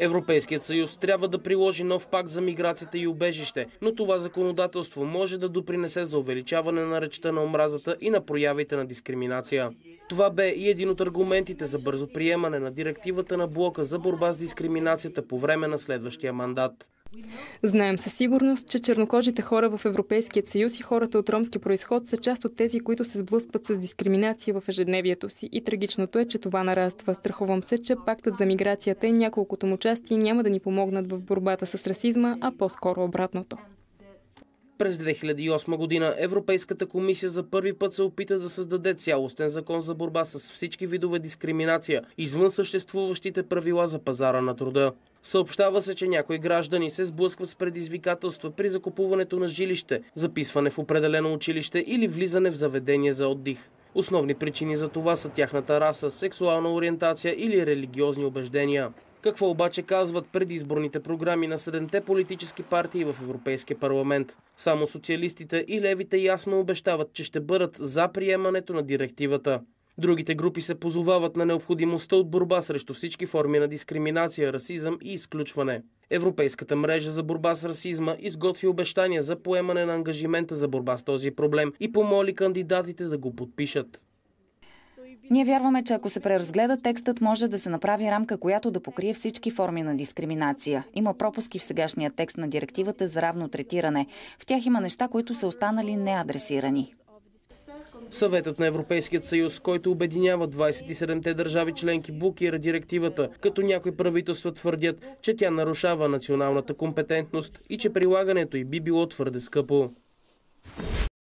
Европейският съюз трябва да приложи нов пакт за миграцията и убежище, но това законодателство може да допринесе за увеличаване на речта на омразата и на проявите на дискриминация. Това бе и един от аргументите за бързо приемане на директивата на блока за борба с дискриминацията по време на следващия мандат. Знаем със сигурност, че чернокожите хора в Европейския съюз и хората от ромски произход са част от тези, които се сблъскват с дискриминация в ежедневието си. И трагичното е, че това нараства. Страхувам се, че пактът за миграцията и няколкото му части няма да ни помогнат в борбата с расизма, а по-скоро обратното. През 2008 година Европейската комисия за първи път се опита да създаде цялостен закон за борба с всички видове дискриминация, извън съществуващите правила за пазара на труда. Съобщава се, че някои граждани се сблъскват с предизвикателства при закупуването на жилище, записване в определено училище или влизане в заведение за отдих. Основни причини за това са тяхната раса, сексуална ориентация или религиозни убеждения. Какво обаче казват предизборните програми на 7-те политически партии в Европейския парламент? Само социалистите и левите ясно обещават, че ще бъдат за приемането на директивата. Другите групи се позовават на необходимостта от борба срещу всички форми на дискриминация, расизъм и изключване. Европейската мрежа за борба с расизма изготви обещания за поемане на ангажимента за борба с този проблем и помоли кандидатите да го подпишат. Ние вярваме, че ако се преразгледа текстът, може да се направи рамка, която да покрие всички форми на дискриминация. Има пропуски в сегашния текст на директивата за равно третиране. В тях има неща, които са останали неадресирани. Съветът на Европейският съюз, който обединява 27-те държави членки, блокира директивата, като някои правителства твърдят, че тя нарушава националната компетентност и че прилагането й би било твърде скъпо.